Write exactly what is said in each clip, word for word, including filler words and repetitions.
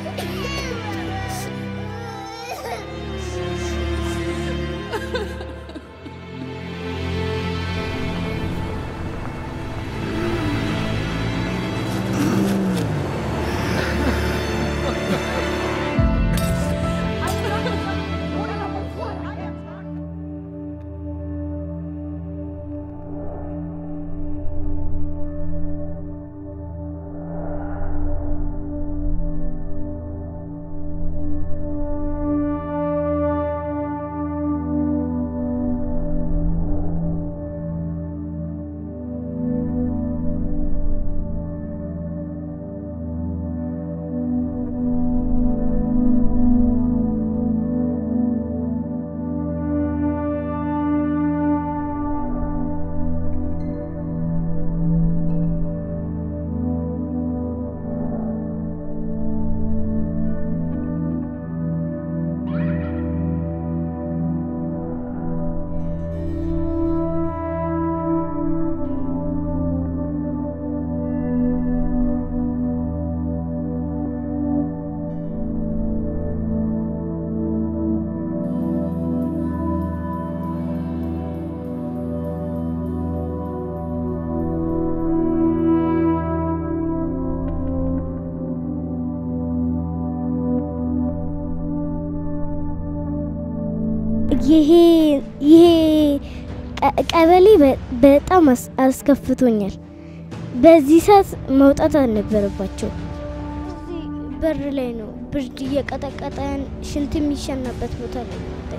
ይሄ ይሄ ቀበሌ በጣም አስከፍቶኛል በዚህ ሰዓት መውጣት አልነበረባቸው እዚህ በር ላይ ነው ብርድ እየቀጠቀጠን ሽንት የሚሸናበት ቦታ ላይ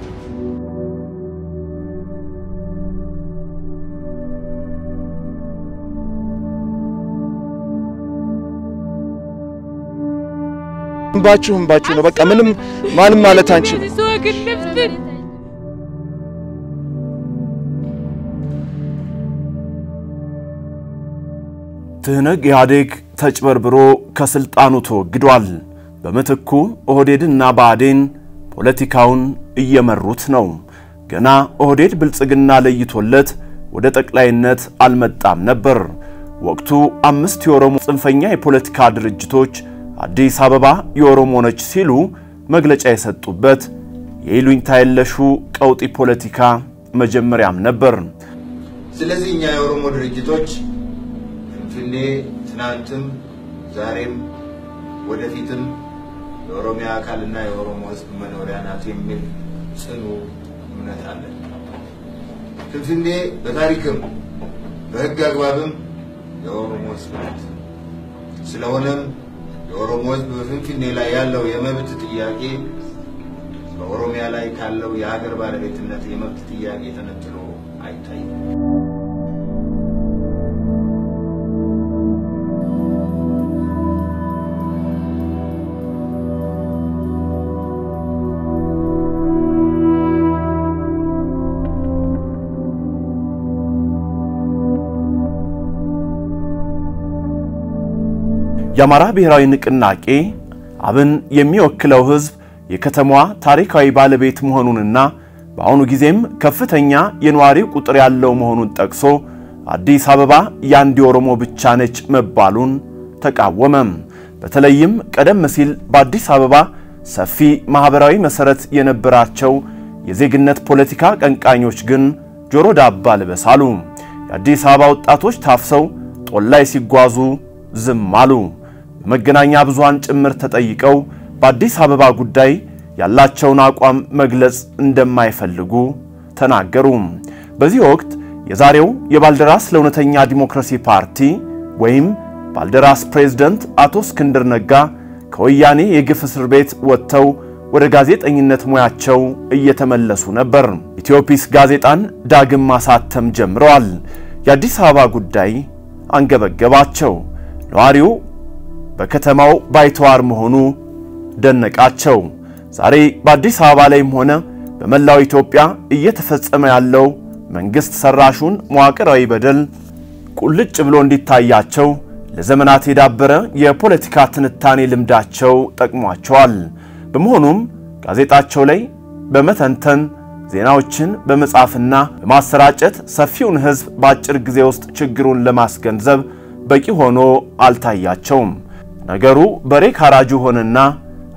ባችሁም ባችሁ ነው በቃ ምንም ማንም ማለት አንቺ ትነግ ያዴግ ተጭበርብሮ ከስልጣኑ ተወግዷል በመተኩ ኦህዴድና ባዴን ፖለቲካውን እየመሩት ነው ገና ኦህዴድ ብልጽግና ለይቶለት ወደ ጠቅላይነት አልመጣም ነበር ወቅቱ አምስት የኦሮሞ ጽንፈኛ የፖለቲካ ድርጅቶች አዲስ አበባ የኦሮሞ ነች ሲሉ መግለጫ የሰጡበት የኢሉኝታ የለሹ ቀውጢ ፖለቲካ መጀመሪያም ነበር ስለዚህኛ የኦሮሞ ድርጅቶች ፍኔ ትናንትም ዛሬም ወደፊትም የኦሮሚያ አካልና የኦሮሞ ህዝብ መኖሪያ ናት የሚል ጽኑ እምነት አለ ፍኔ በታሪክም በህግ አግባብም የኦሮሞ ህዝብ ናት ስለሆነም የኦሮሞ ህዝብ በፍንፍኔ ላይ ያለው የመብት ጥያቄ በኦሮሚያ ላይ ካለው የሀገር ባለቤትነት የመብት ጥያቄ ተነጥሎ አይታይም የአማራ ብሔራዊ ንቅናቄ አብን የሚወክለው ህዝብ የከተማዋ ታሪካዊ ባለቤት መሆኑንና በአሁኑ ጊዜም ከፍተኛ የነዋሪው ቁጥር ያለው መሆኑን ጠቅሶ አዲስ አበባ ያንዲ ኦሮሞ ብቻ ነች መባሉን ተቃወመ በተለይም ቀደም ሲል በአዲስ አበባ ሰፊ ማህበራዊ መሰረት የነበራቸው የዜግነት ፖለቲካ ቀንቃኞች ግን ጆሮ ዳባ ልበሳሉ የአዲስ አበባ ወጣቶች ታፍሰው ጦላይ ሲጓዙ ዝም አሉ መገናኛ ብዙሃን ጭምር ተጠይቀው በአዲስ አበባ ጉዳይ ያላቸውን አቋም መግለጽ እንደማይፈልጉ ተናገሩ በዚህ ወቅት የዛሬው የባልደራስ ለእውነተኛ ዲሞክራሲ ፓርቲ ወይም ባልደራስ ፕሬዝዳንት አቶ እስክንድር ነጋ ከወያኔ የግፍ እስር ቤት ወጥተው ወደ ጋዜጠኝነት ሙያቸው እየተመለሱ ነበር ኢትዮጲስ ጋዜጣን ዳግም ማሳተም ጀምረዋል የአዲስ አበባ ጉዳይ አንገበገባቸው ነዋሪው በከተማው ባይተዋር መሆኑ ደነቃቸው ዛሬ በአዲስ አበባ ላይም ሆነ በመላው ኢትዮጵያ እየተፈጸመ ያለው መንግስት ሰራሹን መዋቅራዊ በደል ቁልጭ ብሎ እንዲታያቸው ለዘመናት የዳበረ የፖለቲካ ትንታኔ ልምዳቸው ጠቅሟቸዋል በመሆኑም ጋዜጣቸው ላይ በመተንተን ዜናዎችን በመጻፍና በማሰራጨት ሰፊውን ህዝብ በአጭር ጊዜ ውስጥ ችግሩን ለማስገንዘብ በቂ ሆኖ አልታያቸውም ነገሩ በሬ ካራጁ ሆነና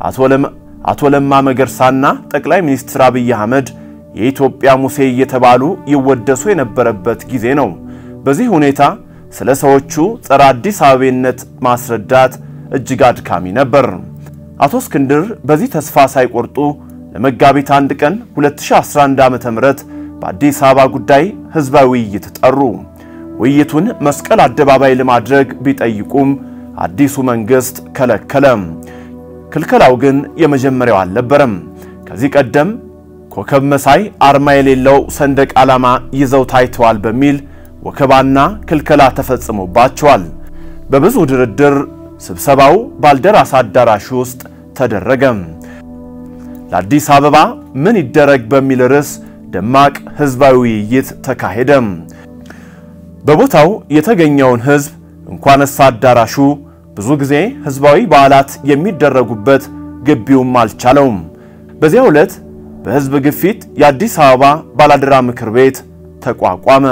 አቶ ለማ መገርሳና ጠቅላይ ሚኒስትር አብይ አህመድ የኢትዮጵያ ሙሴ እየተባሉ ይወደሱ የነበረበት ጊዜ ነው። በዚህ ሁኔታ ስለ ሰዎቹ ጸረ አዲስ አበባነት ማስረዳት እጅግ አድካሚ ነበር። አቶ እስክንድር በዚህ ተስፋ ሳይቆርጡ ለመጋቢት አንድ ቀን ሁለት ሺህ አስራ አንድ ዓመተ ምህረት በአዲስ አበባ ጉዳይ ህዝባዊ ውይይት ጠሩ። ውይይቱን መስቀል አደባባይ ለማድረግ ቢጠይቁም አዲሱ መንግስት ከለከለ። ክልከላው ግን የመጀመሪያው አልነበረም። ከዚህ ቀደም ኮከብ መሳይ አርማ የሌለው ሰንደቅ ዓላማ ይዘው ታይተዋል በሚል ወከባና ክልከላ ተፈጽሞባቸዋል። በብዙ ድርድር ስብሰባው ባልደራስ አዳራሽ ውስጥ ተደረገ። ለአዲስ አበባ ምን ይደረግ በሚል ርዕስ ደማቅ ህዝባዊ ውይይት ተካሄደ። በቦታው የተገኘውን ህዝብ እንኳንስ አዳራሹ ብዙ ጊዜ ህዝባዊ በዓላት የሚደረጉበት ግቢውም አልቻለውም። በዚያው ዕለት በህዝብ ግፊት የአዲስ አበባ ባላደራ ምክር ቤት ተቋቋመ።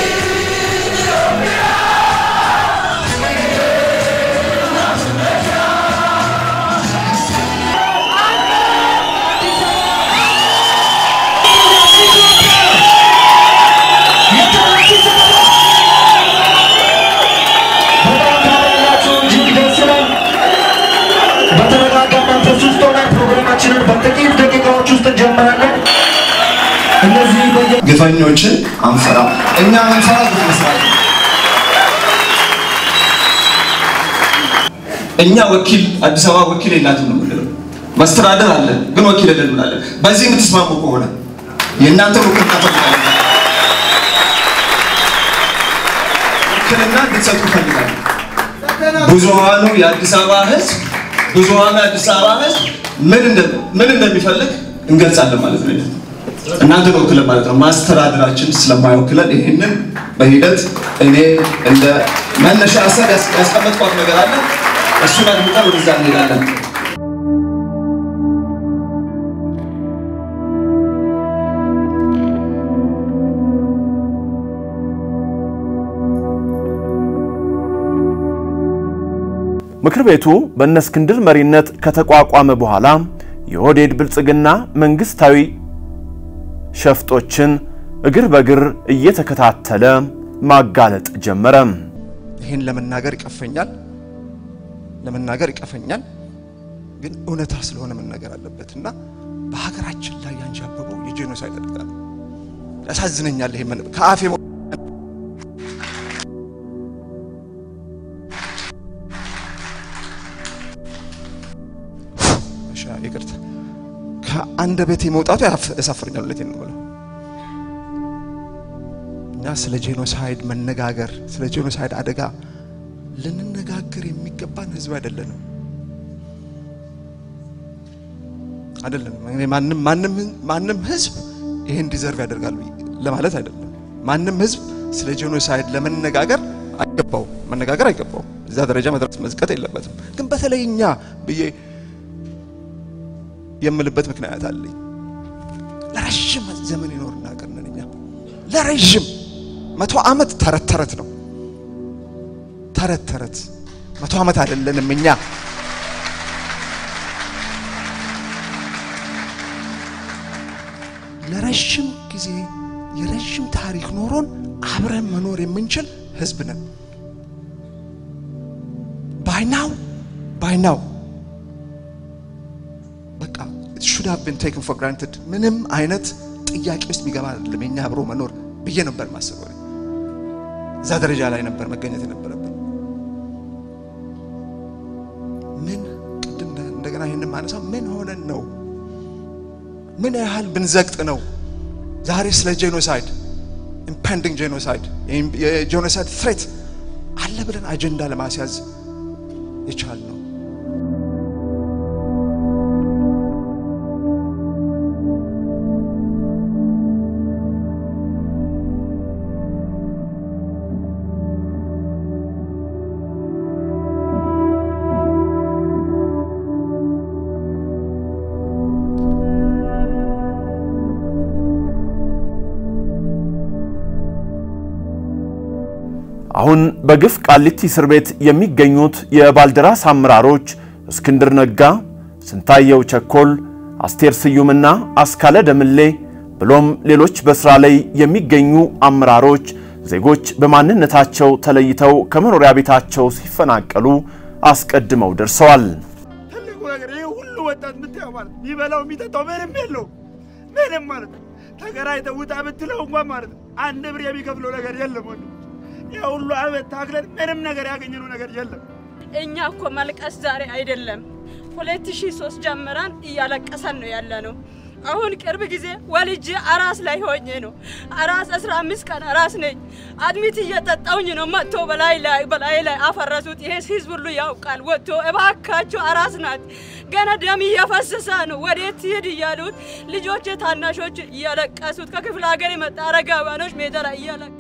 ግፈኞችን አንፈራ እኛ አንፈራ ግፈሳል እኛ ወኪል አዲስ አበባ ወኪል የላትም ነው ማለት ማስተዳደር አለ ግን ወኪል አይደለም ማለት በዚህ ምትስማሙ ከሆነ የእናንተ ወኪል ታፈቃለ ከለና ድሰጡ ፈልጋለ ብዙሃኑ የአዲስ አበባ ህዝብ ብዙሃኑ የአዲስ አበባ ህዝብ ምን እንደ ምን እንደሚፈልግ እንገልጻለን ማለት ነው እናንተ ወኪል ማለት ነው ማስተዳደራችን ስለማይወክለን ይሄንን በሂደት እኔ እንደ መነሻ ሐሳብ ያስቀመጥኳት ነገር አለ እሱን አድምጠን ወደዛ እንሄዳለን። ምክር ቤቱ በእነ እስክንድር መሪነት ከተቋቋመ በኋላ የኦህዴድ ብልጽግና መንግስታዊ ሸፍጦችን እግር በግር እየተከታተለ ማጋለጥ ጀመረ። ይሄን ለመናገር ይቀፈኛል ለመናገር ይቀፈኛል ግን እውነታ ስለሆነ መናገር አለበትና በሀገራችን ላይ ያንጃበበው የጄኖሳይድ አደጋ ነው። ያሳዝነኛል ይሄ ምን ከአፌ ይቅርታ ከአንድ ቤት የመውጣቱ ያሳፍረኛል ለቴን ነው ማለት እና ስለ ጄኖሳይድ መነጋገር ስለ ጄኖሳይድ አደጋ ለነነጋገር የሚገባን ህዝብ አይደለም አይደለም ማንንም ማንንም ማንንም ህዝብ ይሄን ዲዘርቭ ያደርጋል ለማለት አይደለም ማንንም ህዝብ ስለ ጄኖሳይድ ለመነጋገር አይገባው መነጋገር አይገባው እዛ ደረጃ መድረስ መዝቀጥ የለበትም ግን በተለይኛ በየ የምልበት ምክንያት አለኝ ለረጅም ዘመን ይኖርና ቀርነኛ ለረጅም መቶ ዓመት ተረት ተረት ነው ተረት ተረት መቶ ዓመት አይደለንም እኛ ለረጅም ጊዜ የረጅም ታሪክ ኖሮን አብረን መኖር የምንችል ህዝብ ነን by now by now it should have been taken for granted ምንም አይነት ጥያቄ ውስጥ የሚገባ አይደለም የኛ አብሮ መኖር ብዬ ነበር ማሰበው እዛ ደረጃ ላይ ነበር መገኘት የነበረብን ምን ቅድም እንደገና ይሄን ማነሳው ምን ሆነን ነው ምን ያህል ብንዘቅጥ ነው ዛሬ ስለ ጄኖሳይድ impending genocide የጄኖሳይድ threat አለ ብለን አጀንዳ ለማስያዝ የቻልነው አሁን በግፍ ቃሊቲ እስር ቤት የሚገኙት የባልደራስ አመራሮች እስክንድር ነጋ፣ ስንታየው ቸኮል፣ አስቴር ስዩምና አስካለ ደምሌ ብሎም ሌሎች በስራ ላይ የሚገኙ አመራሮች ዜጎች በማንነታቸው ተለይተው ከመኖሪያ ቤታቸው ሲፈናቀሉ አስቀድመው ደርሰዋል። ትልቁ ነገር ይሄ ሁሉ ወጣት ምትያው ማለት ይበላው የሚጠጣው ምንም የለው ምንም ማለት ተገራይተው ውጣ ብትለው እንኳን ማለት አንድ ብር የሚከፍለው ነገር የለም ወንድ ያ ሁሉ አመት ታግለን ምንም ነገር ያገኘነው ነገር የለም። እኛ እኮ መልቀስ ዛሬ አይደለም ሁለት ሺህ ሶስት ጀምረን እያለቀሰን ነው ያለነው። አሁን ቅርብ ጊዜ ወልጄ አራስ ላይ ሆኜ ነው አራስ አስራ አምስት ቀን አራስ ነኝ አድሚት እየጠጣውኝ ነው መጥቶ በላይ ላይ በላይ ላይ አፈረሱት። ይሄ ህዝብ ሁሉ ያውቃል ወጥቶ እባካችሁ አራስ ናት ገና ደም እያፈሰሰ ነው ወዴት ይሄድ እያሉት ልጆች ታናሾች እያለቀሱት ከክፍለ ሀገር የመጣ አረጋውያኖች ሜዳ ላይ እያለቀሱ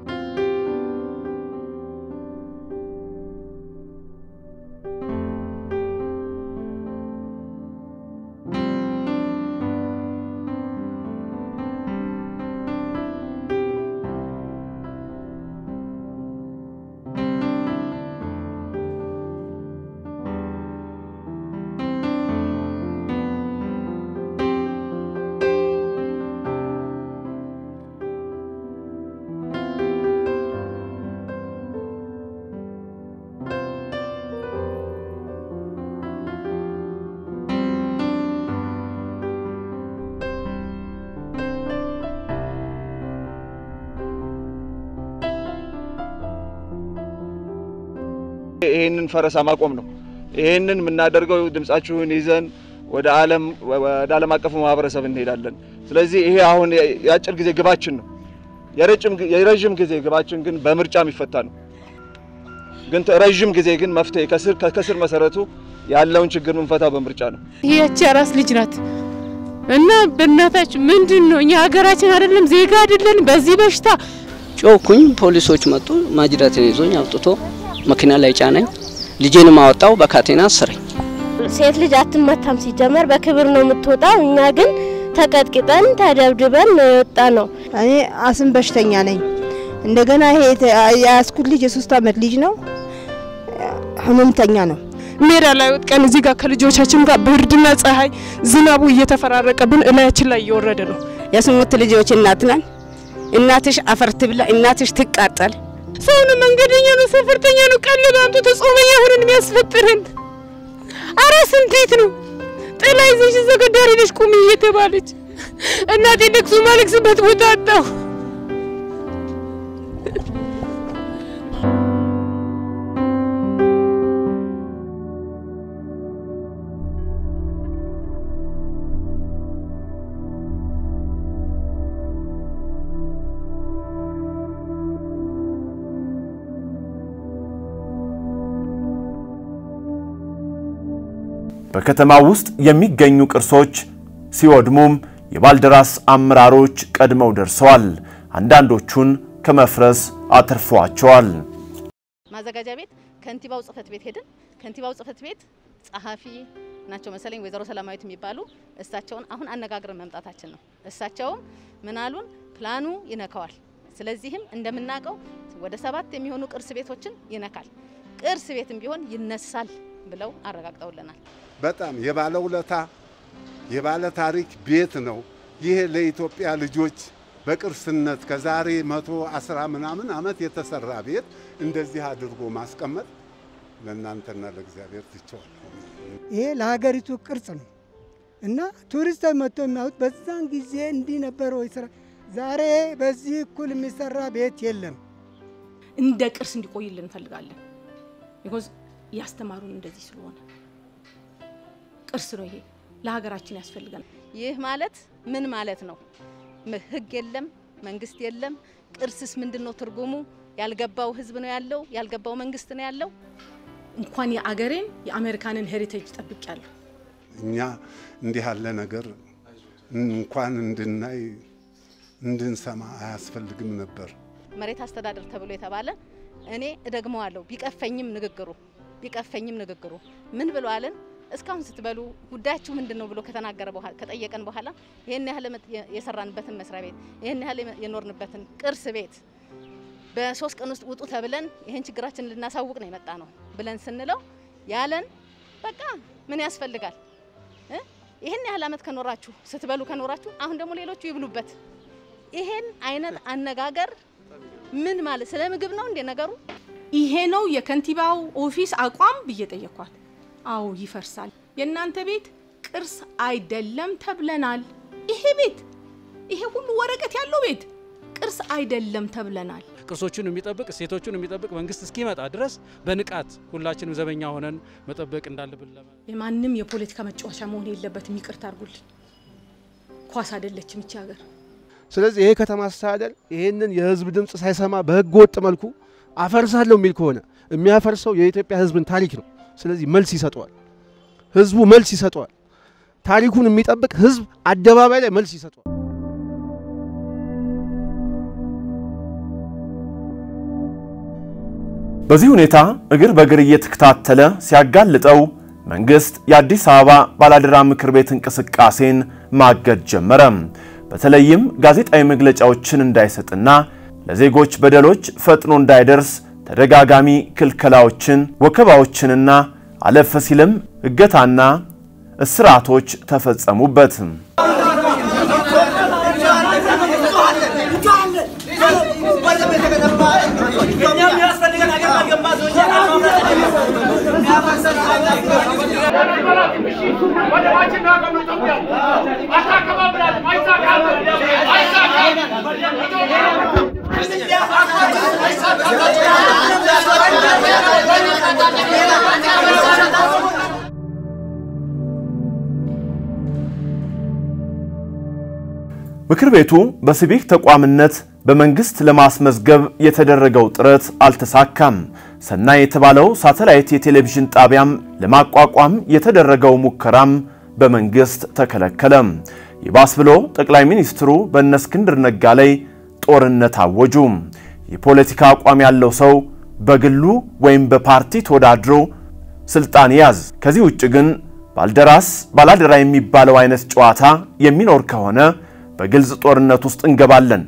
ይሄንን ፈረሳ ማቆም ነው። ይሄንን ምናደርገው ድምጻችሁን ይዘን ወደ ዓለም ወደ ዓለም አቀፉ ማህበረሰብ እንሄዳለን። ስለዚህ ይሄ አሁን ያጭር ጊዜ ግባችን ነው። የረጅም የረጅም ጊዜ ግባችን ግን በምርጫ የሚፈታ ነው። ግን ረጅም ጊዜ ግን መፍትሄ ከስር ከስር መሰረቱ ያለውን ችግር ምንፈታው በምርጫ ነው። ይሄች አራስ ልጅ ናት እና በእናታችን ምንድነው እኛ ሀገራችን አይደለም ዜጋ አይደለም በዚህ በሽታ ጮኩኝ። ፖሊሶች መጡ ማጅራቴን ይዞኝ አውጥቶ መኪና ላይ ጫነኝ። ልጄን ማወጣው በካቴና አሰረኝ። ሴት ልጅ አትመታም ሲጀመር በክብር ነው የምትወጣው። እኛ ግን ተቀጥቅጠን ተደብድበን ወጣ ነው። እኔ አስም በሽተኛ ነኝ። እንደገና ይሄ ያስኩት ልጅ የሶስት አመት ልጅ ነው ህመምተኛ ነው። ሜዳ ላይ ወጥቀን እዚህ ጋር ከልጆቻችን ጋር ብርድና ፀሐይ ዝናቡ እየተፈራረቀብን እላያችን ላይ እየወረደ ነው። የስሙት ልጆች እናት ነን። እናትሽ አፈር ትብላ እናትሽ ትቃጠል። ሰውን መንገደኛ ነው ሰፈርተኛ ነው ቀልብ አንቱ ተጾመኛ ሆነን የሚያስፈጥረን አራስ እንዴት ነው ጥላይ ዘሽ ዘገዳሪ ነሽ ቁም እየተባለች እናቴ ለቅሶ ማለቅስበት ቦታ አጣው። በከተማው ውስጥ የሚገኙ ቅርሶች ሲወድሙም የባልደራስ አመራሮች ቀድመው ደርሰዋል። አንዳንዶቹን ከመፍረስ አትርፈዋቸዋል። ማዘጋጃ ቤት ከንቲባው ጽፈት ቤት ሄድን። ከንቲባው ጽፈት ቤት ጸሐፊ ናቸው መሰለኝ ወይዘሮ ሰላማዊት የሚባሉ እሳቸውን አሁን አነጋግረን መምጣታችን ነው። እሳቸው ምናሉን ፕላኑ ይነካዋል። ስለዚህም እንደምናቀው ወደ ሰባት የሚሆኑ ቅርስ ቤቶችን ይነካል። ቅርስ ቤትም ቢሆን ይነሳል ብለው አረጋግጠውልናል። በጣም የባለውለታ የባለ ታሪክ ቤት ነው። ይሄ ለኢትዮጵያ ልጆች በቅርስነት ከዛሬ መቶ አስራ ምናምን አመት የተሰራ ቤት እንደዚህ አድርጎ ማስቀመጥ ለእናንተና ለእግዚአብሔር ትቸዋል። ይሄ ለሀገሪቱ ቅርጽ ነው እና ቱሪስት መጥቶ የሚያዩት በዛን ጊዜ እንዲህ ነበር ወይ ስራ ዛሬ በዚህ እኩል የሚሰራ ቤት የለም። እንደ ቅርስ እንዲቆይልን እንፈልጋለን። because ያስተማሩን እንደዚህ ስለሆነ ቅርስ ነው ይሄ ለሀገራችን ያስፈልጋል። ይህ ማለት ምን ማለት ነው? ህግ የለም መንግስት የለም። ቅርስስ ምንድነው ትርጉሙ? ያልገባው ህዝብ ነው ያለው ያልገባው መንግስት ነው ያለው። እንኳን የአገሬን የአሜሪካንን ሄሪቴጅ ጠብቂያለሁ። እኛ እንዲህ ያለ ነገር እንኳን እንድናይ እንድንሰማ አያስፈልግም ነበር። መሬት አስተዳደር ተብሎ የተባለ እኔ እደግመዋለሁ ቢቀፈኝም ንግግሩ ቢቀፈኝም ንግግሩ ምን ብለዋልን? እስካሁን ስትበሉ ጉዳያችሁ ምንድነው ብሎ ከተናገረ በኋላ ከጠየቀን በኋላ ይሄን ያህል የሰራንበትን መስሪያ ቤት ይሄን ያህል የኖርንበትን ቅርስ ቤት በሶስት ቀን ውስጥ ውጡ ተብለን ይሄን ችግራችንን ልናሳውቅ ነው የመጣ ነው ብለን ስንለው ያለን በቃ ምን ያስፈልጋል ይሄን ያህል አመት ከኖራችሁ ስትበሉ ከኖራችሁ አሁን ደግሞ ሌሎቹ ይብሉበት ይሄን አይነት አነጋገር ምን ማለት ስለ ምግብ ነው እንደ ነገሩ ይሄ ነው የከንቲባው ኦፊስ አቋም በየጠየኳት አው ይፈርሳል የናንተ ቤት ቅርስ አይደለም ተብለናል ይሄ ቤት ይሄ ሁሉ ወረቀት ያለው ቤት ቅርስ አይደለም ተብለናል ቅርሶቹን የሚጠብቅ ሴቶቹን የሚጠብቅ መንግስት እስኪመጣ ድረስ በንቃት ሁላችንም ዘበኛ ሆነን መጠበቅ እንዳለብን ለማንም የፖለቲካ መጫወቻ መሆን የለበትም ይቅርታ አድርጉልኝ ኳስ አይደለችም እቺ ሀገር ስለዚህ ይሄ ከተማ አስተዳደር ይሄንን የህዝብ ድምጽ ሳይሰማ በህገ ወጥ መልኩ አፈርሳለሁ የሚል ከሆነ የሚያፈርሰው የኢትዮጵያ ህዝብን ታሪክ ነው ስለዚህ መልስ ይሰጣል ህዝቡ መልስ ይሰጣል ታሪኩን የሚጠብቅ ህዝብ አደባባይ ላይ መልስ ይሰጣል በዚህ ሁኔታ እግር በእግር እየተከታተለ ሲያጋልጠው መንግስት የአዲስ አበባ ባላደራ ምክር ቤት እንቅስቃሴን ማገድ ጀመረ በተለይም ጋዜጣዊ መግለጫዎችን እንዳይሰጥና ለዜጎች በደሎች ፈጥኖ እንዳይደርስ ተደጋጋሚ ክልከላዎችን ወከባዎችንና አለፈ ሲልም እገታና እስራቶች ተፈጸሙበት ምክር ቤቱ በሲቪክ ተቋምነት በመንግስት ለማስመዝገብ የተደረገው ጥረት አልተሳካም ሰናይ የተባለው ሳተላይት የቴሌቪዥን ጣቢያም ለማቋቋም የተደረገው ሙከራም በመንግስት ተከለከለ ይባስ ብሎ ጠቅላይ ሚኒስትሩ በእነ እስክንድር ነጋ ላይ ጦርነት አወጁ የፖለቲካ አቋም ያለው ሰው በግሉ ወይም በፓርቲ ተወዳድሮ ስልጣን ያዝ ከዚህ ውጭ ግን ባልደራስ ባላደራ የሚባለው አይነት ጨዋታ የሚኖር ከሆነ በግልጽ ጦርነት ውስጥ እንገባለን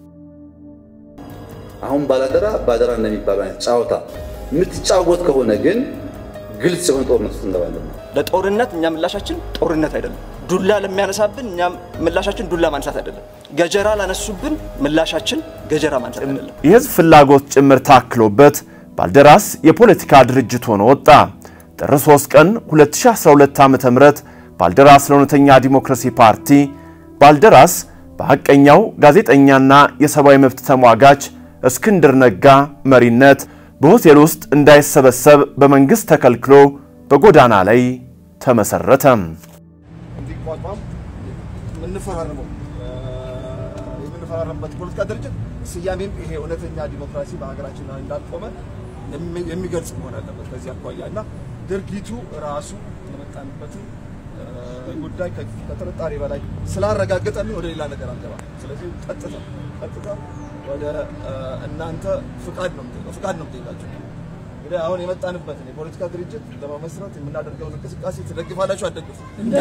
አሁን ባላደራ ባላደራ እንደሚባለው አይነት ጨዋታ የምትጫወት ከሆነ ግን ግልጽ የሆነ ጦርነት ውስጥ እንገባለን ለጦርነት እኛ ምላሻችን ጦርነት አይደለም ዱላ ለሚያነሳብን እኛ ምላሻችን ዱላ ማንሳት አይደለም ገጀራ ላነሱብን ምላሻችን ገጀራ ማንሳት አይደለም የህዝብ ፍላጎት ጭምር ታክሎበት ባልደራስ የፖለቲካ ድርጅት ሆኖ ወጣ ጥር ሶስት ቀን ሁለት ሺህ አስራ ሁለት ዓመተ ምህረት ባልደራስ ለእውነተኛ ዲሞክራሲ ፓርቲ ባልደራስ በሐቀኛው ጋዜጠኛና የሰብአዊ መብት ተሟጋች እስክንድር ነጋ መሪነት በሆቴል ውስጥ እንዳይሰበሰብ በመንግስት ተከልክሎ በጎዳና ላይ ተመሰረተ እንዲቋቋም ምንፈራረመው የምንፈራረምበት ፖለቲካ ድርጅት ስያሜም ይሄ እውነተኛ ዲሞክራሲ በሀገራችን ላይ እንዳልቆመ የሚገልጽ መሆን አለበት በዚህ አኳያና ድርጊቱ ራሱ የመጣንበት ጉዳይ ከተረጣሪ በላይ ስላረጋገጠልን ወደ ሌላ ነገር አንገባ ስለዚህ ቀጥታ ቀጥታ ወደ እናንተ ፍቃድ ነው ፍቃድ ነው ጠይቃችሁ እንግዲህ አሁን የመጣንበትን የፖለቲካ ድርጅት ለማመስረት የምናደርገው እንቅስቃሴ ትደግፋላችሁ አትደግፉ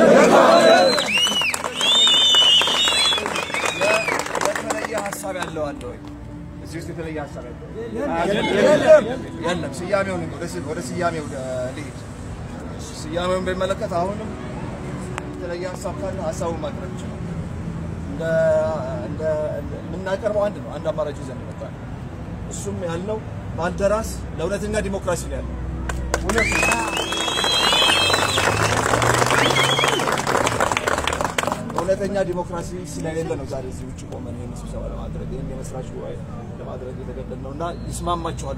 የተለየ ሐሳብ ያለው አለ ወይ እዚህ ውስጥ የተለየ ሐሳብ ያለው የለም የለም ስያሜውን ወደ ስያሜው ልሂድ ስያሜውን በመለከት አሁንም የተለየ ሐሳብ ካለ ሐሳቡን ማቅረብ ይችላል እንደ እንደ ምናቀርበው አንድ ነው አንድ አማራጭ ይዘን መጣን እሱም ያለው ባልደራስ ለእውነተኛ ዲሞክራሲ ነው ያለው እውነተኛ ዲሞክራሲ ስለሌለ ነው ዛሬ እዚህ ውጭ ቆመን ይሄን ስብሰባ ለማድረግ ይሄን የመስራች ጉባኤ ለማድረግ የተገደድነውና ይስማማችኋል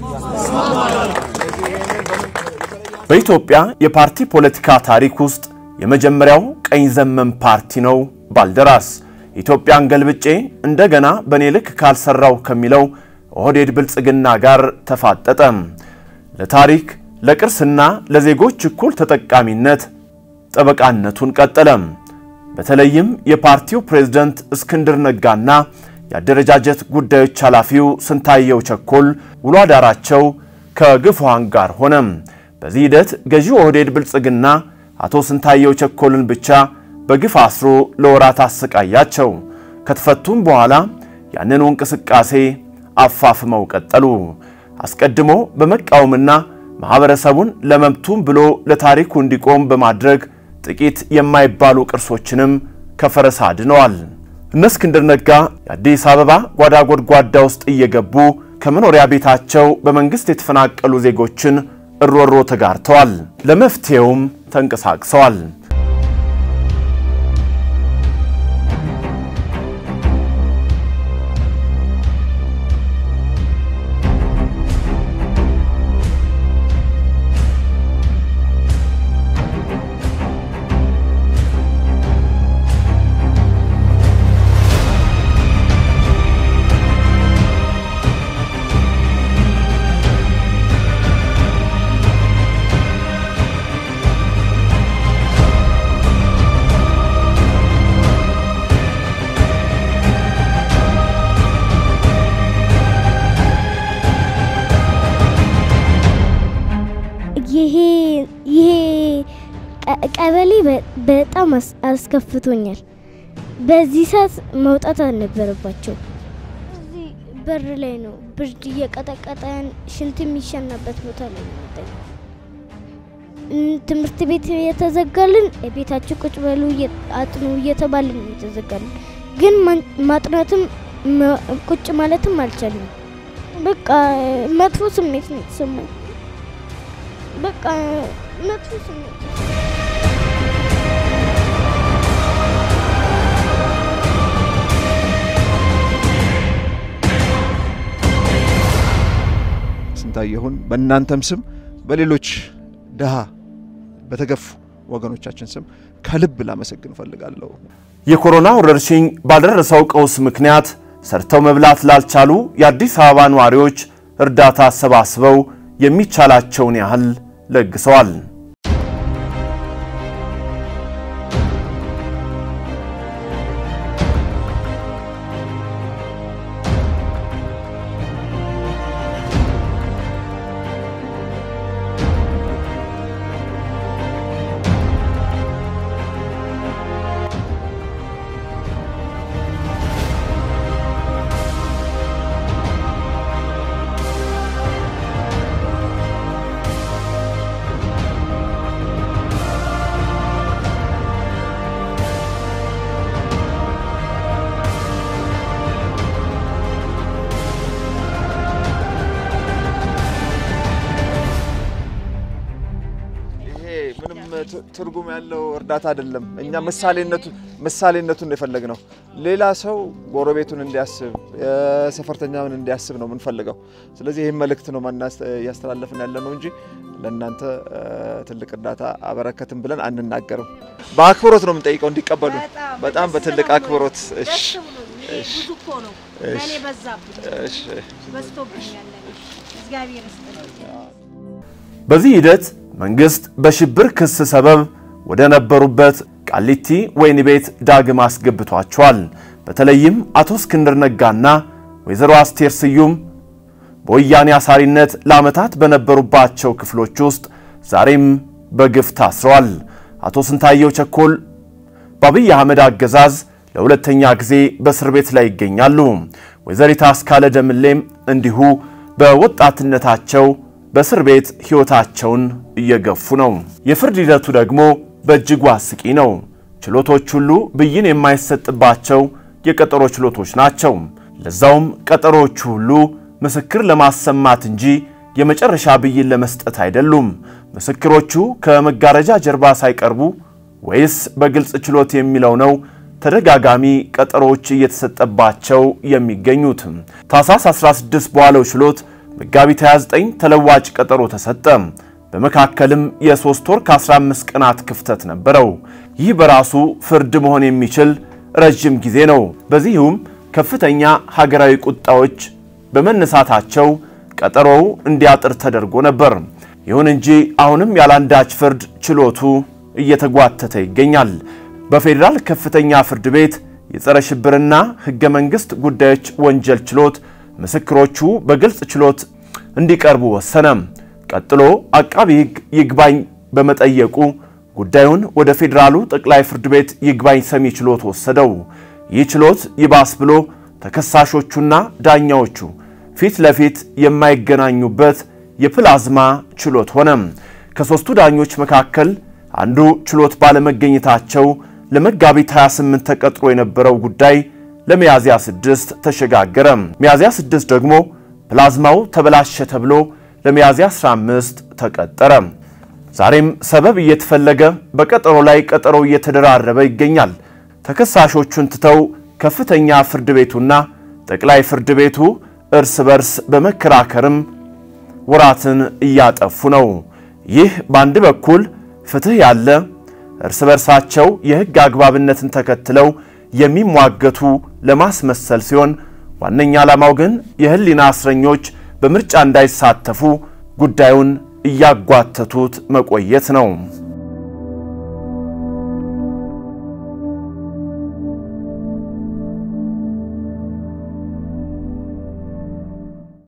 በኢትዮጵያ የፓርቲ ፖለቲካ ታሪክ ውስጥ የመጀመሪያው ቀኝ ዘመም ፓርቲ ነው ባልደራስ ኢትዮጵያን ገልብጬ እንደገና በኔ ልክ ካልሰራው ከሚለው ኦህዴድ ብልጽግና ጋር ተፋጠጠ ለታሪክ ለቅርስና ለዜጎች እኩል ተጠቃሚነት ጠበቃነቱን ቀጠለ በተለይም የፓርቲው ፕሬዝዳንት እስክንድር ነጋና ያደረጃጀት ጉዳዮች ኃላፊው ስንታየው ቸኮል ውሎ አዳራቸው ከግፋን ጋር ሆነ በዚህ ሂደት ገዢው ኦህዴድ ብልጽግና አቶ ስንታየው ቸኮልን ብቻ በግፍ አስሮ ለወራት አሰቃያቸው ከተፈቱም በኋላ ያንኑ እንቅስቃሴ አፋፍመው ቀጠሉ አስቀድሞ በመቃወምና ማህበረሰቡን ለመብቱም ብሎ ለታሪኩ እንዲቆም በማድረግ ጥቂት የማይባሉ ቅርሶችንም ከፈረስ አድነዋል። እነ እስክንድር ነጋ የአዲስ አበባ ጓዳ ጎድጓዳ ውስጥ እየገቡ ከመኖሪያ ቤታቸው በመንግስት የተፈናቀሉ ዜጎችን እሮሮ ተጋርተዋል። ለመፍትሄውም ተንቀሳቅሰዋል። ቀበሌ በጣም አስከፍቶኛል። በዚህ ሰዓት መውጣት አልነበረባቸው። እዚህ በር ላይ ነው ብርድ እየቀጠቀጠን ሽንት የሚሸናበት ቦታ ላይ ነው። ትምህርት ቤት የተዘጋልን ቤታችሁ ቁጭ በሉ አጥኑ እየተባልን ነው የተዘጋልን። ግን ማጥናትም ቁጭ ማለትም አልቻልንም። በቃ መጥፎ ስሜት ነው የተሰማኝ። በቃ መጥፎ ስሜት ስንታየሁን በእናንተም ስም በሌሎች ደሃ በተገፉ ወገኖቻችን ስም ከልብ ላመሰግን ፈልጋለሁ። የኮሮና ወረርሽኝ ባደረሰው ቀውስ ምክንያት ሰርተው መብላት ላልቻሉ የአዲስ አበባ ነዋሪዎች እርዳታ አሰባስበው የሚቻላቸውን ያህል ለግሰዋል። ትርጉም ያለው እርዳታ አይደለም። እኛ ምሳሌነቱ ምሳሌነቱን የፈለግነው ሌላ ሰው ጎረቤቱን እንዲያስብ የሰፈርተኛውን እንዲያስብ ነው የምንፈልገው። ስለዚህ ይሄን መልእክት ነው ማናስ ያስተላልፈን ያለ ነው እንጂ ለእናንተ ትልቅ እርዳታ አበረከትን ብለን አንናገርም። በአክብሮት ነው የምንጠይቀው እንዲቀበሉ በጣም በትልቅ አክብሮት። እሺ እሺ እሺ እሺ በስቶብኛል እግዚአብሔር ይስጥልኝ። በዚህ ሂደት መንግስት በሽብር ክስ ሰበብ ወደ ነበሩበት ቃሊቲ ወይን ቤት ዳግም አስገብቷቸዋል። በተለይም አቶ እስክንድር ነጋና ወይዘሮ አስቴር ስዩም በወያኔ አሳሪነት ለዓመታት በነበሩባቸው ክፍሎች ውስጥ ዛሬም በግፍ ታስረዋል። አቶ ስንታየው ቸኮል በአብይ አህመድ አገዛዝ ለሁለተኛ ጊዜ በእስር ቤት ላይ ይገኛሉ። ወይዘሪት አስካለ ደምሌም እንዲሁ በወጣትነታቸው በእስር ቤት ህይወታቸውን እየገፉ ነው። የፍርድ ሂደቱ ደግሞ በእጅጉ አስቂ ነው። ችሎቶች ሁሉ ብይን የማይሰጥባቸው የቀጠሮ ችሎቶች ናቸው። ለዛውም ቀጠሮቹ ሁሉ ምስክር ለማሰማት እንጂ የመጨረሻ ብይን ለመስጠት አይደሉም። ምስክሮቹ ከመጋረጃ ጀርባ ሳይቀርቡ ወይስ በግልጽ ችሎት የሚለው ነው ተደጋጋሚ ቀጠሮዎች እየተሰጠባቸው የሚገኙት። ታህሳስ አስራ ስድስት በዋለው ችሎት መጋቢት ሃያ ዘጠኝ ተለዋጭ ቀጠሮ ተሰጠ። በመካከልም የሶስት ወር ከ15 ቀናት ክፍተት ነበረው። ይህ በራሱ ፍርድ መሆን የሚችል ረጅም ጊዜ ነው። በዚህም ከፍተኛ ሀገራዊ ቁጣዎች በመነሳታቸው ቀጠሮው እንዲያጥር ተደርጎ ነበር። ይሁን እንጂ አሁንም ያላንዳች ፍርድ ችሎቱ እየተጓተተ ይገኛል። በፌደራል ከፍተኛ ፍርድ ቤት የጸረ ሽብርና ህገ መንግስት ጉዳዮች ወንጀል ችሎት ምስክሮቹ በግልጽ ችሎት እንዲቀርቡ ወሰነ። ቀጥሎ አቃቢ ህግ ይግባኝ በመጠየቁ ጉዳዩን ወደ ፌደራሉ ጠቅላይ ፍርድ ቤት ይግባኝ ሰሚ ችሎት ወሰደው። ይህ ችሎት ይባስ ብሎ ተከሳሾቹና ዳኛዎቹ ፊት ለፊት የማይገናኙበት የፕላዝማ ችሎት ሆነ። ከሶስቱ ዳኞች መካከል አንዱ ችሎት ባለመገኘታቸው ለመጋቢት ሃያ ስምንት ተቀጥሮ የነበረው ጉዳይ ለሚያዝያ ስድስት ተሸጋገረ። ሚያዝያ ስድስት ደግሞ ፕላዝማው ተበላሸ ተብሎ ለሚያዝያ አስራ አምስት ተቀጠረ። ዛሬም ሰበብ እየተፈለገ በቀጠሮ ላይ ቀጠሮ እየተደራረበ ይገኛል። ተከሳሾቹን ትተው ከፍተኛ ፍርድ ቤቱና ጠቅላይ ፍርድ ቤቱ እርስ በርስ በመከራከርም ወራትን እያጠፉ ነው። ይህ በአንድ በኩል ፍትህ ያለ እርስ በርሳቸው የህግ አግባብነትን ተከትለው የሚሟገቱ ለማስመሰል ሲሆን ዋነኛ ዓላማው ግን የህሊና እስረኞች በምርጫ እንዳይሳተፉ ጉዳዩን እያጓተቱት መቆየት ነው።